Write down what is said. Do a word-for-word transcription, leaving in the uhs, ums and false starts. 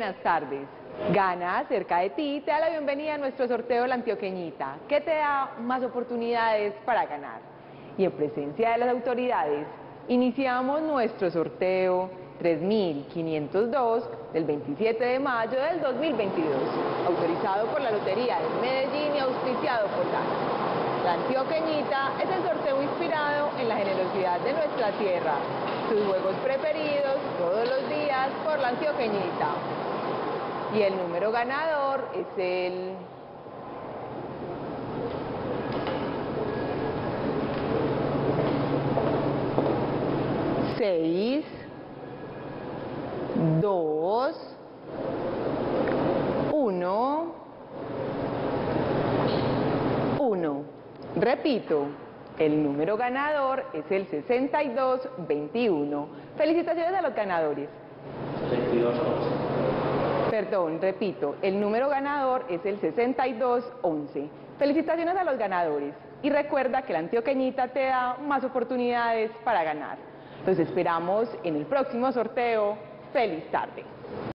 buenas tardes. Gana cerca de ti te da la bienvenida a nuestro sorteo de la Antioqueñita, que te da más oportunidades para ganar. Y en presencia de las autoridades, iniciamos nuestro sorteo tres mil quinientos dos del veintisiete de mayo del dos mil veintidós, autorizado por la Lotería de Medellín y auspiciado por Gana. La Antioqueñita es el sorteo inspirado en la generosidad de nuestra tierra. Sus juegos preferidos todos los días por la Antioqueñita. Y el número ganador es el seis, dos, uno, uno. Repito, el número ganador es el sesenta y dos veintiuno. Felicitaciones a los ganadores. sesenta y dos once. Perdón, repito, el número ganador es el sesenta y dos once. Felicitaciones a los ganadores. Y recuerda que la Antioqueñita te da más oportunidades para ganar. Los esperamos en el próximo sorteo. ¡Feliz tarde!